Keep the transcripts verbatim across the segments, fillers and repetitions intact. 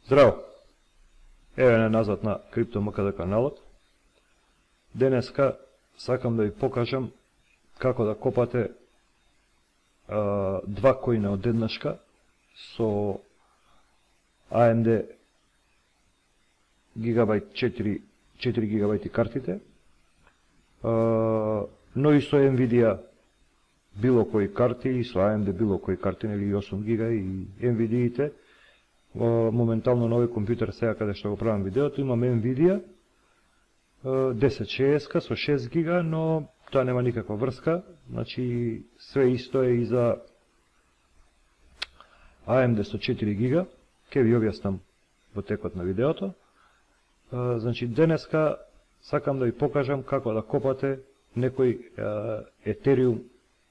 Здраво! Еве не назад на CryptoMKD каналот. Денеска сакам да ви покажам како да копате а, два коина одеднашка со А Ем Ди гигабайт четири гигабајти картите, а, но и со Nvidia било кои карти, и со А Ем Ди било кои карти, нели осум гига и Nvidia-ите. Моментално на овој компјутер сега каде што го правам видеото имам Nvidia десет шеесет со шест гига, но тоа нема никаква врска, значи све исто е и за А Ем Ди со четири гига, ќе ви објаснам во текот на видеото. Значи денеска сакам да ви покажам како да копате некој Ethereum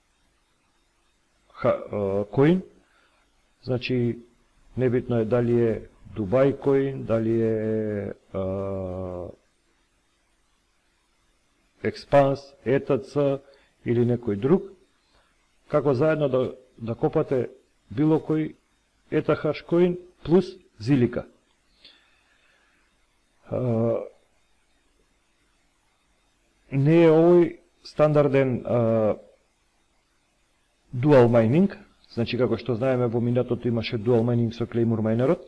коин, значи небитно е дали е Dubai Coin, дали е uh, Expanse, И Ти Си или некој друг, како заедно да, да копате било кој И Ти Ейч Coin плюс Zilliqa. Uh, не е овој стандарден uh, dual mining. Значи, како што знаеме, во минатото имаше dual mining со Claymore майнерот.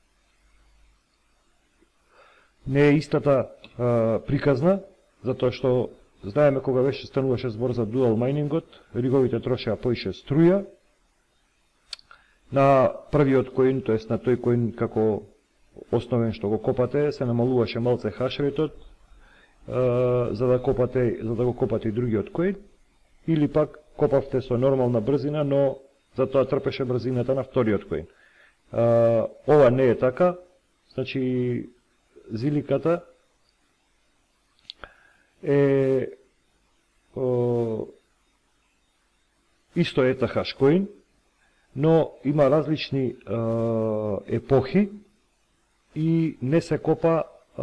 Не е истата а, приказна, затоа што знаеме кога беше стануваше збор за dual майнингот, риговите трошеа поише струја. На првиот коин, тоест на тој коин како основен што го копате, се намалуваше малце хашрейтот, а, за да копате, за да го копате и другиот коин, или пак копавте со нормална брзина, но затоа трпеше брзината на вториот коин. А, ова не е така, значи Zilliqата е о, исто И Ти Ейч коин, но има различни а, епохи и не се копа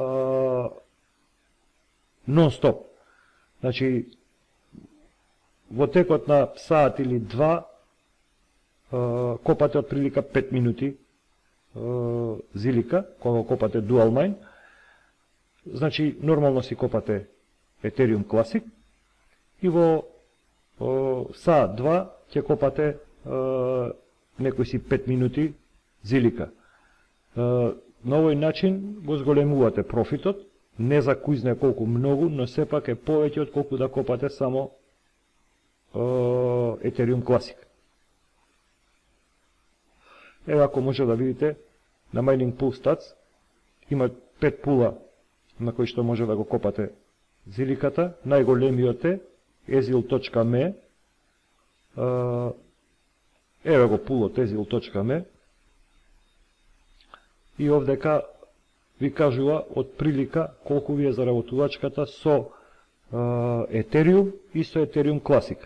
нон-стоп. Значи, во текот на саат или два копате од прилика пет минути Zilliqa, кога копате Dual Mine. Значи, нормално си копате Ethereum Classic и во саат два ќе копате некои си пет минути Zilliqa. На овој начин го зголемувате профитот, не за кој знае колку многу, но сепак е повеќе од колку да копате само Ethereum Classic. Еве, ако може да видите, на Mining Pool Stats има пет пула на кои што може да го копате Zilliqата. Најголемиот е Ezil точка ем и. Еве го пулот Ezil точка ем и. И овдека ви кажува од прилика колку ви е заработувачката со Ethereum и со Ethereum Classic.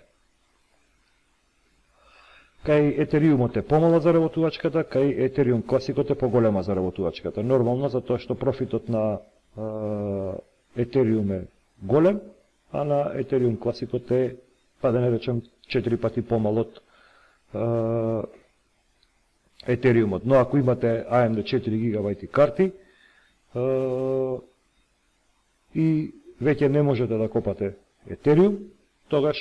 Кај Етериумот е помала заработувачката, кај Ethereum Classicот е поголема заработувачката. Нормално, затоа што профитот на Ethereum е голем, а на Ethereum Classicот е, па да не речем, четири пати помал од Ethereumот. Но ако имате А Ем Ди четири гигабајти карти и веќе не можете да копате Ethereum, тогаш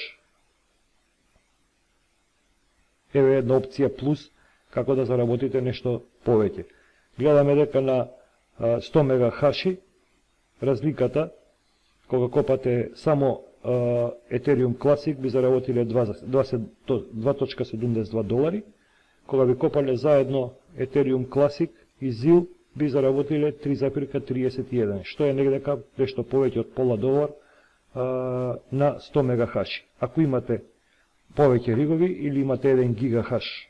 еве една опција плюс како да заработите нешто повеќе. Гледаме дека на сто мега хаши разликата кога копате само Ethereum Classic би заработиле два zarez седумдесет и два долари, кога би копале заедно Ethereum Classic и Zil би заработиле три зарез триесет и еден, што е негдека нешто повеќе од пола долар а, на сто мега хаши. Ако имате повеќе ригови или имате еден гига хаш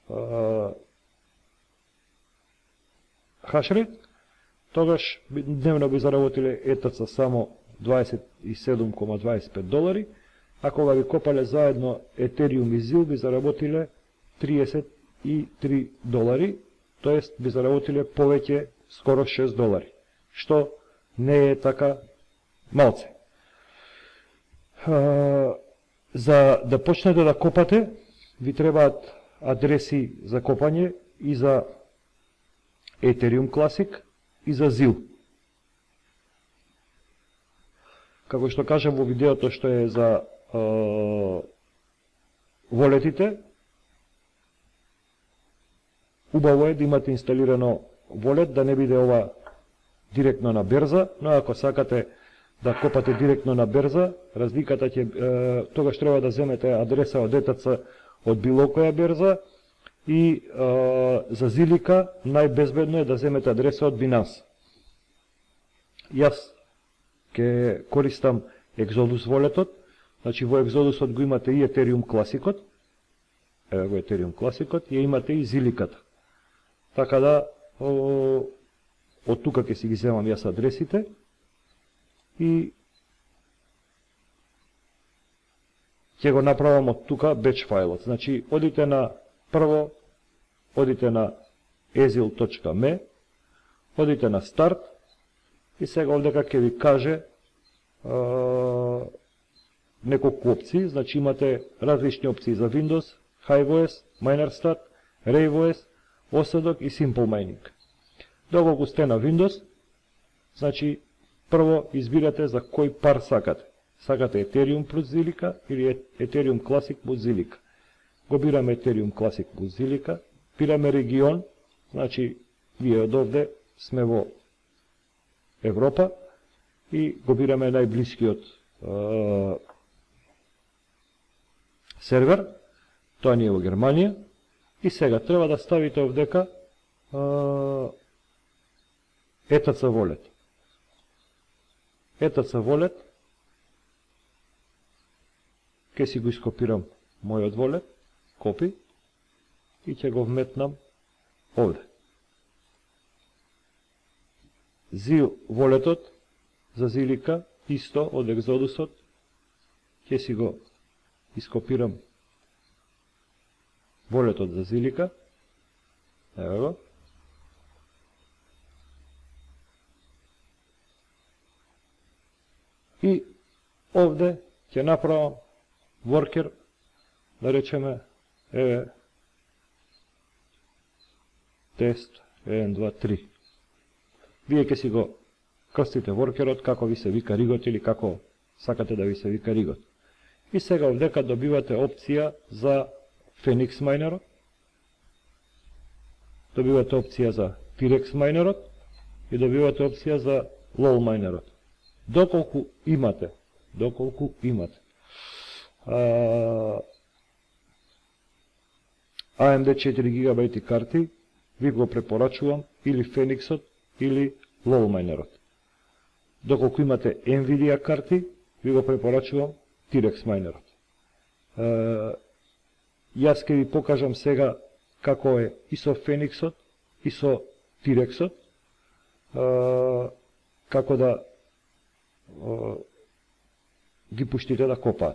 хашрейт, тогаш дневно би заработиле И Ти Си само дваесет и седум зарез дваесет и пет долари, а кога би копале заедно Ethereum и Zil би заработиле триесет и три долари, тоест би заработиле повеќе скоро шест долари, што не е така малце. За да почнете да копате, ви требаат адреси за копање и за Ethereum Classic и за Zil. Како што кажам во видеото што е за е, волетите, убаво е да имате инсталирано волет, да не биде ова директно на берза, но ако сакате да копате директно на берза, разликата ќе е, тогаш треба да земете адреса од ЕТЦ од било која берза и е, за Зилика најбезбедно е да земете адреса од Binance. Јас ќе користам Exodus волетот, значи во Exodusот го имате и Ethereum Classicот, еве го Ethereum Classicот, и имате и Зиликата. Така да, о, од тука ќе си ги земам јас адресите и ќе го направам од тука batch фајлот. Значи, одите на, прво, одите на ezil точка me, одите на старт и сега овдека ќе ви каже е, неколку опции. Значи, имате различни опции за Windows, HiveOS, MinerStat, RaveOS, Osodok и Simple Mining. Доколку сте на Windows, значи, прво избирате за кој пар сакате. Сакате Ethereum плюс Zilliqa или Ethereum Classic плюс Zilliqa. Го бираме Ethereum Classic плюс Zilliqa, бираме регион, значи, вие од овде сме во Европа и го бираме најблискиот е, сервер, тоа ни е во Германија, и сега треба да ставите овдека ЕТЦ волет. ЕТЦ волет, ќе си го ископирам мојот волет, копи, и ќе го вметнам овде. Zil волетот за Zilliqa, исто од Exodusот, ќе си го ископирам волетот за Zilliqa, ево го, и овде ќе направам worker, да речеме, еве, тест еден, два, три. Вие ќе си го крстите workerот, како ви се вика ригот или како сакате да ви се вика ригот. И сега овдека добивате опција за Phoenix майнерот, добивате опција за T-Rex майнерот и добивате опција за LOL майнерот. Доколку имате, доколку имате а, А Ем Ди четири гигабајти карти, ви го препорачувам или Phoenixот или LOL майнерот. Доколку имате Nvidia карти, ви го препорачувам T-Rex майнерот. А, Јас ќе ви покажам сега како е и со Phoenixот, и со T-Rexот, како да а, ги пуштите да копаат.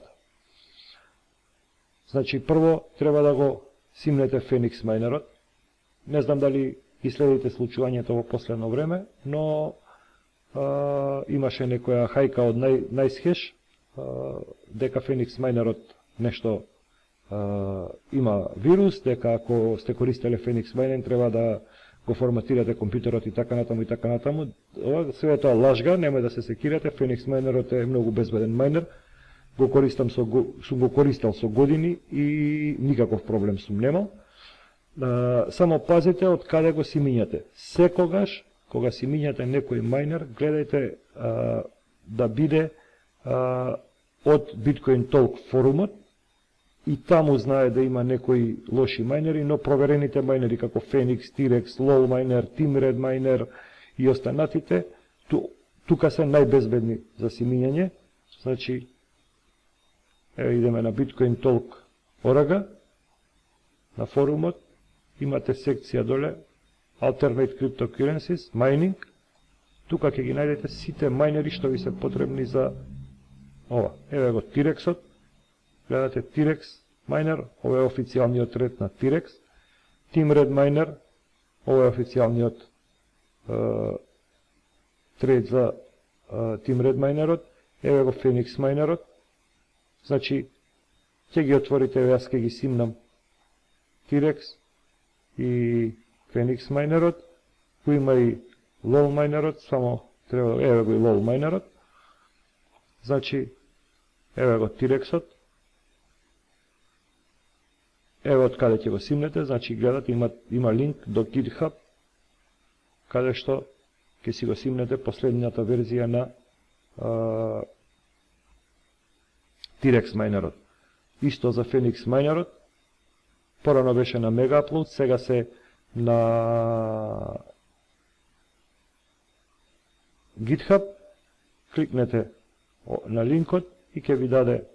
Значи, прво треба да го симнете Phoenix майнерот. Не знам дали ги следите случувањето во последно време, но а, имаше некоја хајка од NiceHash, дека Phoenix майнерот нешто Uh, има вирус, дека ако сте користеле Phoenix Mining треба да го форматирате компјутерот и така натаму и така натаму. Ова све тоа лажга, немој да се секирате. Phoenix Minerот е многу безбеден мајнер. Го користам со сум го користел со години и никаков проблем сум немал. Uh, само пазите од каде го си мињате. Секогаш кога си мињате некој мајнер, гледајте uh, да биде uh, од Bitcoin Talk форумот. И таму знае да има некои лоши мајнери, но проверените мајнери како Phoenix, T-Rex, LOL майнер, Timred майнер и останатите, ту, тука се најбезбедни за симињање. Значи, еве идеме на Bitcoin Talk Орага, на форумот, имате секција доле, Alternate Cryptocurrencies, Mining, тука ќе ги најдете сите мајнери што ви се потребни за ова. Еве го T-Rexот, гледате T-Rex майнер, ова е официјалниот ред на T-Rex, Timred майнер, ова е официјалниот е, тред за е, Timred майнерот, еве го Phoenix майнерот. Значи, ќе ги отворите, јас ќе ги симнам T-Rex и Phoenix майнерот, кој има и лол майнерот, само треба, еве го и лол майнерот. Значи, еве го тирексот. Еве од каде ќе го симнете, значи гледате, има, има линк до GitHub, каде што ќе си го симнете последната верзија на а, T-Rex майнерот. Исто за Phoenix майнерот, порано беше на Mega Upload, сега се на GitHub, кликнете на линкот и ќе ви даде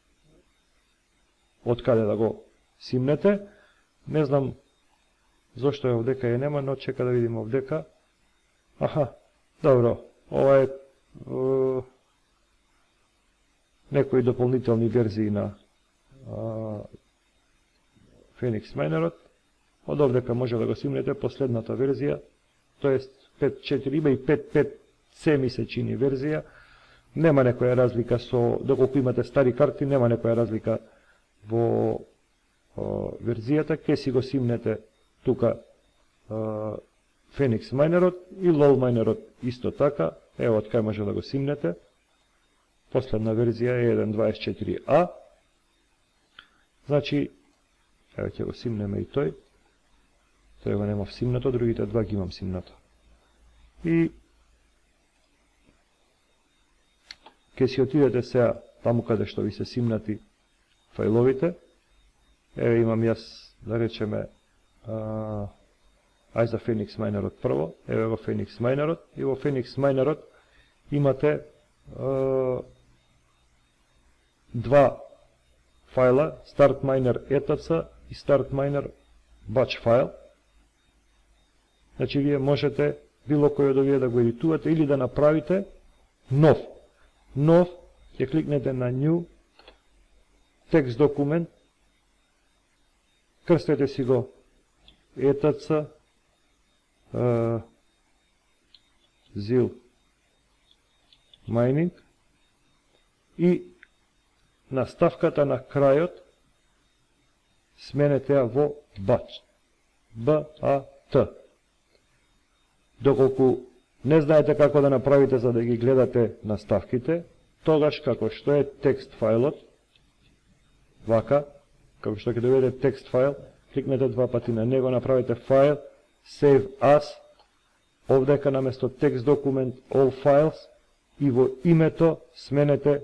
од каде да го симнете. Не знам зошто е овдека е нема, но чека да видим овдека. Аха, добро, ова е, е некои дополнителни верзии на е, Phoenix майнерот. Од овдека може да го симнете последната верзија, тоест пет четири, има и пет пет се ми се чини верзија. Нема некоја разлика со, доколку имате стари карти, нема некоја разлика во о, верзијата. Ке си го симнете тука о, Phoenix майнерот и лол майнерот исто така. Ево од кај може да го симнете. Последна верзија е еден дваесет четири а. Значи, ево ќе го симнеме и тој. Тој го немав симнато, другите два ги имам симнато. И ке си отидете сега таму каде што ви се симнати фајловите. Еве имам јас, да речеме, а, ај за Phoenix майнерот прво. Еве го Phoenix майнерот. И во Phoenix майнерот имате а, два фајла, Start Miner etc и Start Miner batch файл. Значи, вие можете било кој од овие да го едитувате или да направите нов. Нов, ќе кликнете на New, текст документ, крстете си го etc, uh, zil mining и на ставката на крајот сменете ја во batch. B-A-T. Доколку не знаете како да направите за да ги гледате наставките, тогаш како што е текст фајлот, вака, како што ќе доведе текст файл, кликнете два пати на него, направите файл, save as, овдека наместо текст документ all files и во името сменете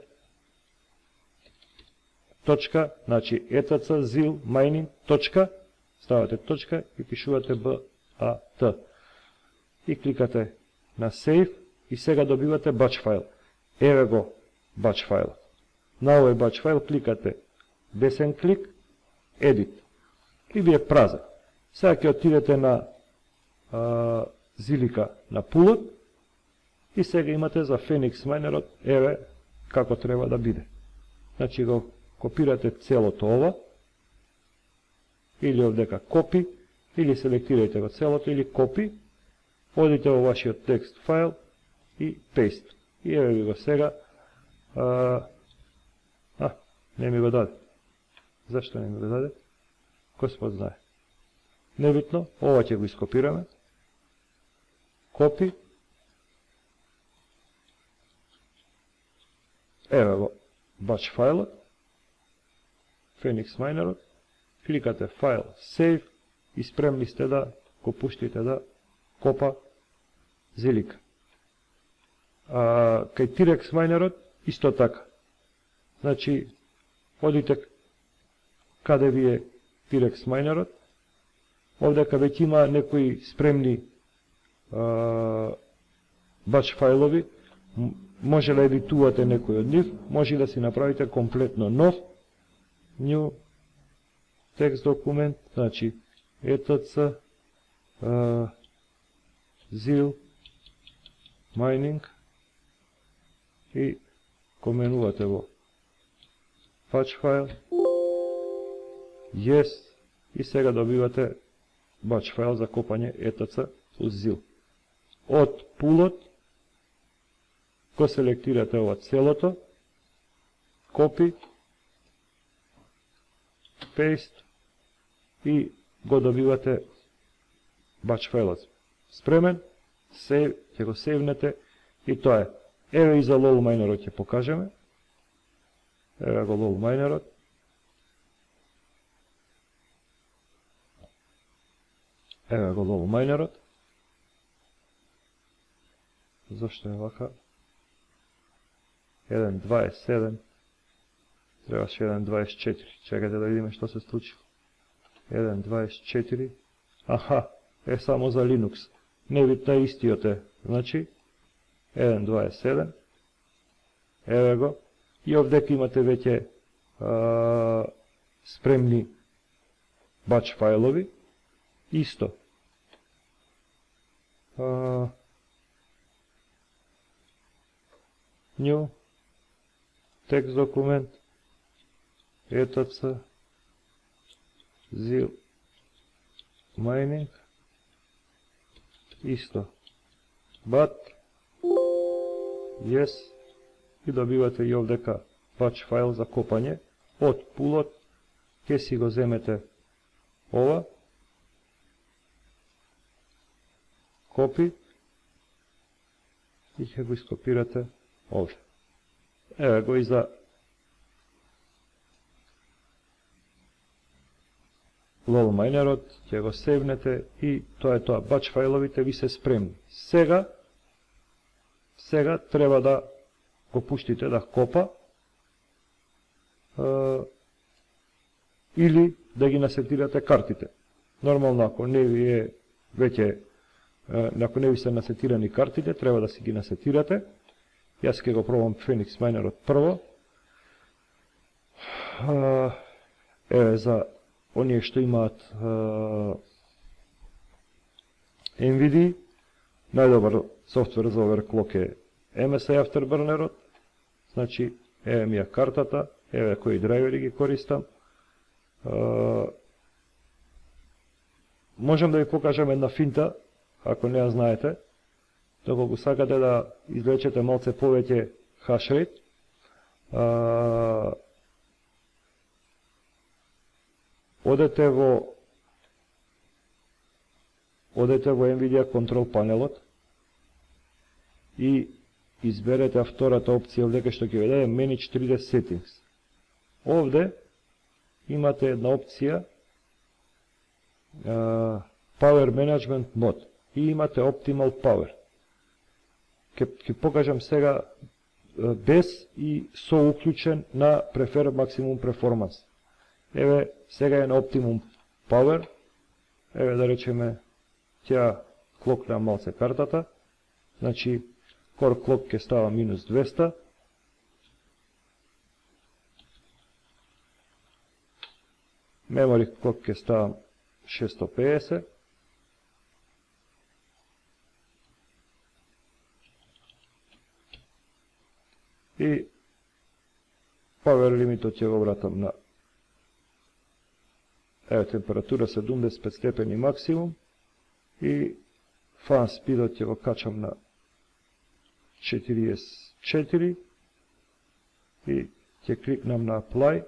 точка, значи etc zil mining точка, ставате точка и пишувате B-A-T. И кликате на Save и сега добивате batch файл. Еве го batch файл. На овој batch файл кликате десен клик, Edit. И ви е празен. Сега ќе отидете на а, зилика на пулот и сега имате за Phoenix майнерот, еве како треба да биде. Значи го копирате целото ова, или овдека копи, или селектирајте го целото, или копи, одите во вашиот текст файл и paste. И еве ви го сега. А, а, не ми го даде. Зашто не ми го даде? Господ знае. Небитно, ова ќе го ископираме. Копи. Еве го batch файлот. Phoenix майнерот. Кликате файл, save и спремни сте да го пуштите да копа зилика. А, кај T-Rex майнерот исто така. Значи, одите каде ви е T-Rex майнерот, овдека веќе има некои спремни а, batch фајлови, може да едитувате некој од нив, може да си направите комплетно нов, new текст документ, значи etc uh, zil mining и коменувате во patch файл, yes, и сега добивате batch файл за копање etc плюс zil. Од пулот го селектирате ова целото, копи, paste и го добивате batch файлот. спремен, се, ќе го сейвнете и тоа е. Еве и за лол майнерот ќе покажеме. Еве го лол майнерот. Еве го лол майнерот. Зошто е вака? еден дваесет и седем. Требаше еден дваесет и четири. Чекайте да видиме што се случи. еден дваесет и четири. Аха, е само за Linux. Не видите истиот е. Значи, еден дваесет и седем. Еве го. И овдека имате веќе а, спремни бач файлови. Исто. А, New текст документ etc zil mining исто but yes и добивате и овдека batch файл за копање од пулот. Ке си го земете ова копи и ќе го ископирате овде. Еве го и за лол майнерот, ќе го сейвнете и тоа е тоа, бач фајловите ви се спремни. Сега, сега треба да го пуштите да копа е, или да ги насетирате картите. Нормално, ако не ви е веќе, ако не ви се насетирани картите, треба да си ги насетирате. Јас ќе го пробам Phoenix Minerот прво. Еве за оние што имаат Ен Ви Ди, најдобар софтвер за overclock е Ем Ес Ей Afterburnerот. Значи, еве ми ја картата, еве кои драйвери ги користам. Можем да ви покажам една финта, ако не ја знаете. Доколку сакате да извлечете малце повеќе хашрейт, одете во одете во NVIDIA Control панелот и изберете втората опција овде што ќе ви даде Manage три Д Settings. Овде имате една опција uh, Power Management Mode и имате Optimal Power. Ке, ке покажам сега без и со уклучен на Prefer Maximum Performance. Еве, сега е на Optimum Power. Еве да речеме, тја клокна малце картата. Значи, Core Clock ке става минус двеста. Memory Clock ке става шестстотин и педесет. И power лимитот ќе го вратам на еве температура седумдесет и пет степени максимум и fan speedот ќе го качам на четириесет и четири и ќе кликнам на apply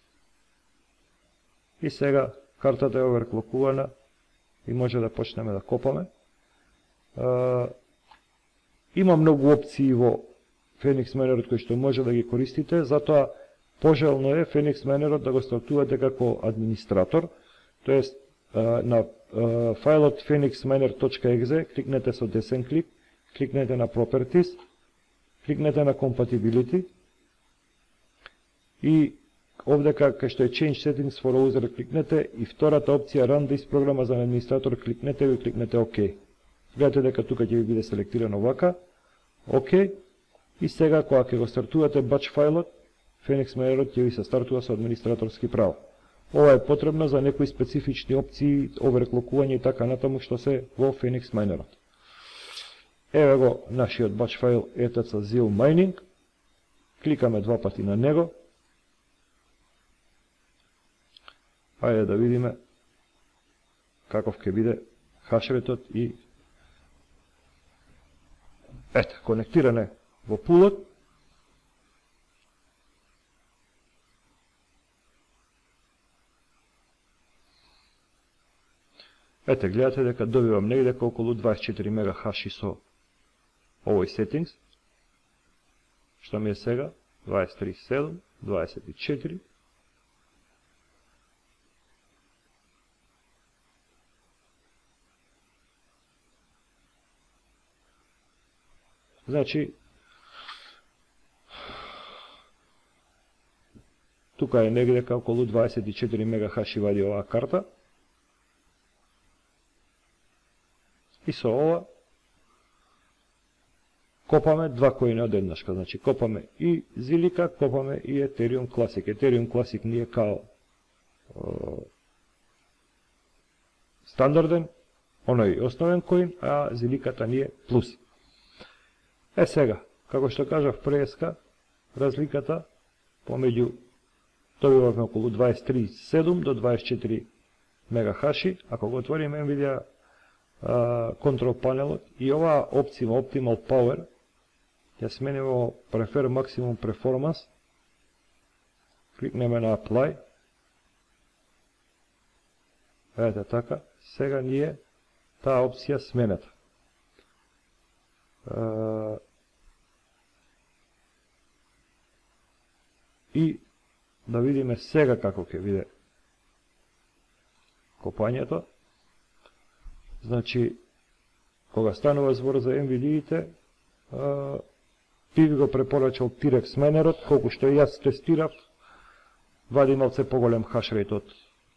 и сега картата е оверклокувана и може да почнеме да копаме. Uh, има многу опции во Phoenix Minerот кој што може да ги користите, затоа пожелно е Phoenix Minerот да го стартувате како администратор, тоест на фајлот phoenixminer.exe кликнете со десен клик, кликнете на Properties, кликнете на Compatibility и овде кај што е Change Settings for User кликнете и втората опција Run this програма за администратор кликнете и кликнете OK. Гледате дека тука ќе ви биде селектирано вака, OK. И сега, кога ќе го стартувате бач фајлот, Phoenix Minerот ќе ви се стартува со администраторски право. Ова е потребно за некои специфични опции, оверклокување и така натаму што се во Phoenix Minerот. Еве го нашиот бач файл etc zil mining. Кликаме два пати на него. Ајде да видиме каков ќе биде хашретот и ете, конектиране во пулот. Ете, гледате дека добивам негде околу дваесет и четири мегахаши со овој сеттингс, што ми е сега, дваесет и три седум, дваесет и четири. Значи, тука е негде околу дваесет и четири мегахаши вади оваа карта. И со ова копаме два коина одеднашка, значи копаме и Зилика, копаме и Ethereum Classic. Ethereum Classic ни е као о, стандарден, оној основен коин, а Зиликата ни е плюс. Е сега, како што кажав преска, разликата помеѓу добивавме околу дваесет и три седум до дваесет и четири мегахаши, ако го отвориме Nvidia контрол панелот и оваа опција Optimal Power ја смениме во Prefer Maximum Performance, кликнеме на Apply. Ете така, сега ни е таа опција сменета. И да видиме сега како ќе биде копањето. Значи, кога станува збор за Nvidia-ите, би ви го препорачал T-Rex Minerот, колку што јас тестирав, вади малце поголем хашрейт од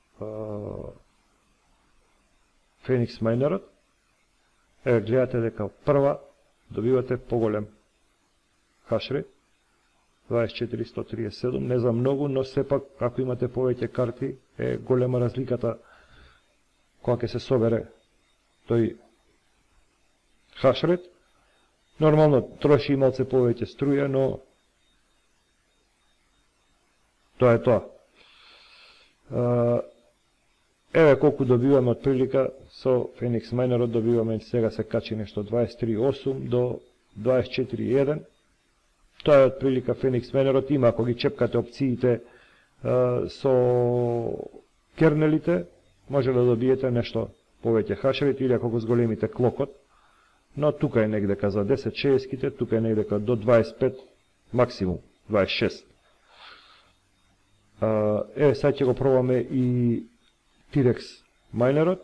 Phoenix Minerот. Еве, гледате дека прва добивате поголем хашрейт, дваесет и четири сто триесет и седум, не за многу, но сепак, ако имате повеќе карти, е голема разликата кога ќе се собере тој хашрейт. Нормално троши малце повеќе струја, но тоа е тоа. Еве колку добиваме од прилика со Phoenix Minerот, добиваме сега се качи нешто дваесет и три осум до дваесет и четири еден. Тоа е од прилика Phoenix Minerot, има ако ги чепкате опциите со кернелите, може да добиете нешто повеќе хашрейт или ако го зголемите клокот, но тука е негдека за десет шеестките, тука е негдека до дваесет и пет, максимум дваесет и шест. Еве сега ќе го пробаме и T-Rex Minerот.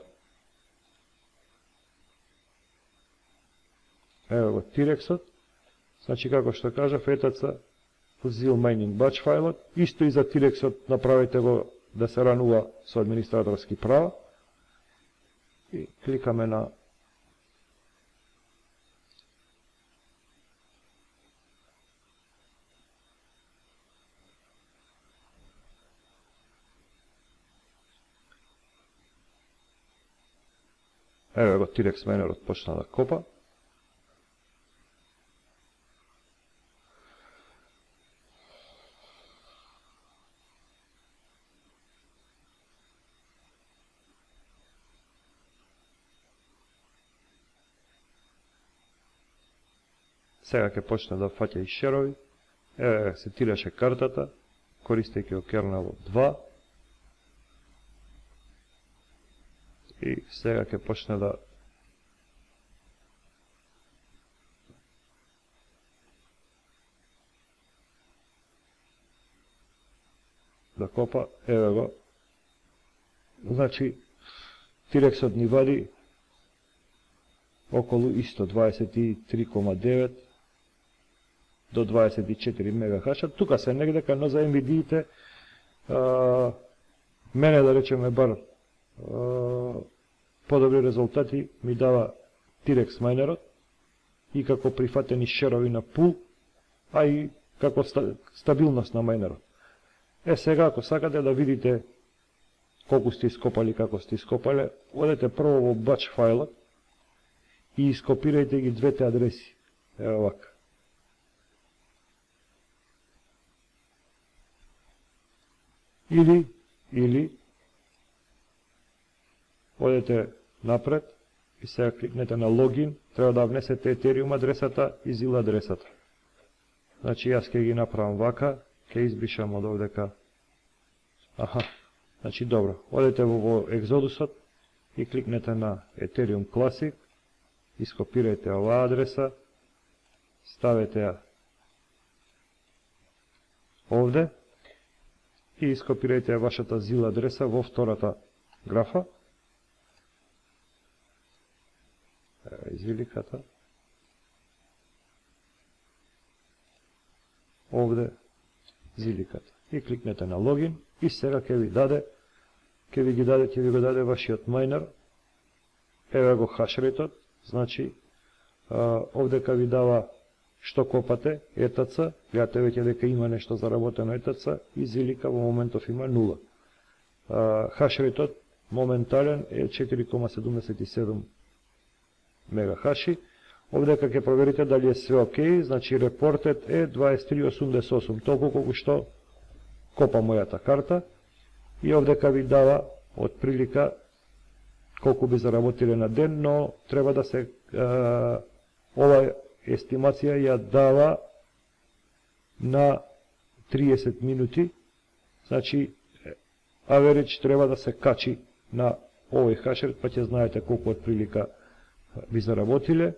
Еве го T-Rexот. Значи како што кажав, етаца Fuzil Mining Batch файлот, исто и за T-Rexот направете го да се ранува со администраторски права. И кликаме на Еве го T-Rex Minerот почна да копа. Сега ќе почне да фаќа и шерови. Еве се тираше картата, користејќи го кернел два. И сега ќе почне да да копа. Еве го. Значи, T-Rexот ни вади околу исто дваесет и три кома девет до дваесет и четири мегахаша. Тука се негдека, но за Nvidia-ите мене да речеме бар подобри резултати ми дава T-Rex Minerот и како прифатени шерови на пул, а и како стабилност на майнерот. Е сега, ако сакате да видите колку сте ископали, како сте ископале, одете прво во batch файлот и ископирајте ги двете адреси. Ева вака. Или, или, одете напред и сега кликнете на логин, треба да внесете Ethereum адресата и Zil адресата. Значи јас ќе ги направам вака, ќе избришам од овдека. Аха, значи добро, одете во, во Exodusот и кликнете на Ethereum Classic, ископирајте оваа адреса, ставете ја овде и ископирајте ја вашата зил адреса во втората графа. Извиликата. Овде зиликата. И кликнете на логин и сега ќе ви даде ќе ви ги даде, ќе ви го даде вашиот мајнер. Еве го хашрейтот, значи а, овдека ви дава што копате, и ти си, гледате веќе дека има нешто заработено и ти си и зилика во моментов има нула. А, хашрейтот моментален е четири кома седумдесет и седум мегахаши. Овдека ќе проверите дали е све окей, значи репортет е дваесет три осумдесет и осум, толку колку што копа мојата карта. И овдека ви дава од прилика колку би заработиле на ден, но треба да се е, ова естимација ја дава на триесет минути, значи аверидж треба да се качи на овој хашрейт, па ќе знаете колку од прилика би заработиле.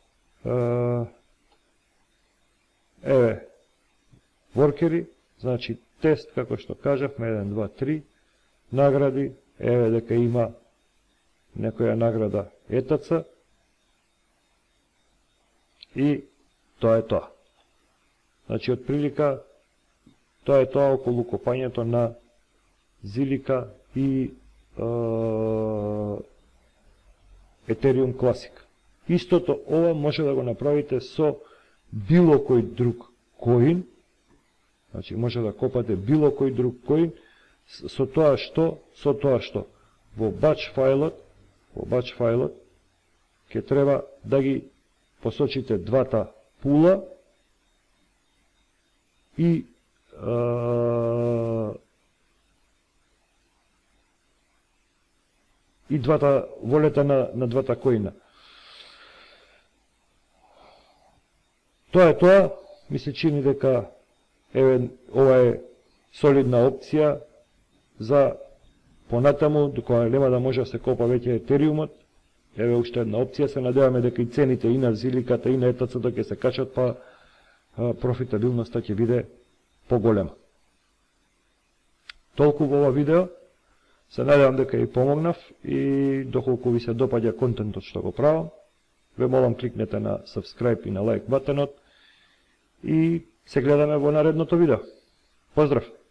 Еве воркери, значи тест, како што кажавме, еден, два, три, награди, еве дека има некоја награда и ти си, и тоа е тоа. Значи, од прилика, тоа е тоа околу копањето на зилика и е, Ethereum Classic. Истото ова може да го направите со било кој друг коин, значи може да копате било кој друг коин, со тоа што, со тоа што во batch фајлот, во batch фајлот ќе треба да ги посочите двата пула и а, и двата волета на, на двата коина. Тоа е тоа, ми се чини дека еве ова е солидна опција за понатаму, докога нема да може да се копа веќе етериумот. Еве уште една опција, се надеваме дека и цените и на зиликата и на и ти си ќе се качат, па профитабилноста ќе биде поголема. Толку во ова видео, се надевам дека ви помогнав и доколку ви се допаѓа контентот што го правам, ве молам кликнете на subscribe и на лайк батонот и се гледаме во наредното видео. Поздрав!